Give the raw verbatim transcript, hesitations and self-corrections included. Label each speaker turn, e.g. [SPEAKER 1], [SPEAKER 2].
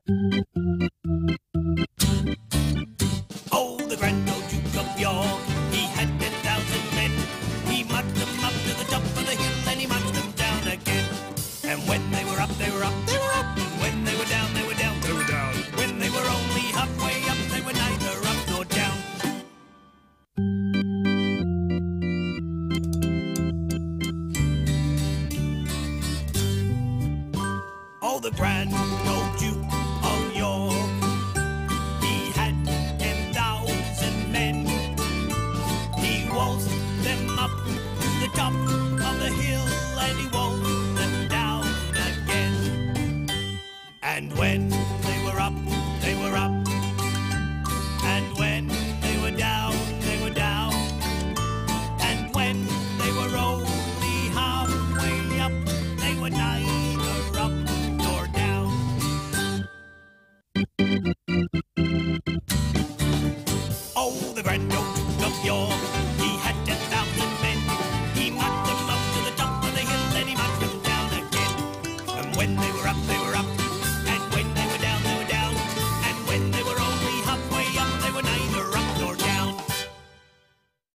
[SPEAKER 1] Oh, the grand old Duke of York, he had ten thousand men. He marched them up to the top of the hill and he marched them down again. And when they were up, they were up, they were up. And when they were down, they were down, they were down. When they were only halfway up, they were neither up nor down. Oh, the grand old Duke of York, he had ten thousand men. He waltzed them up to the top of the hill and he waltzed them down again. And when they were up, they were up. And when they were down, they were down. And when they were only halfway up, they were neither up nor down. Oh, the grand old Duke of York,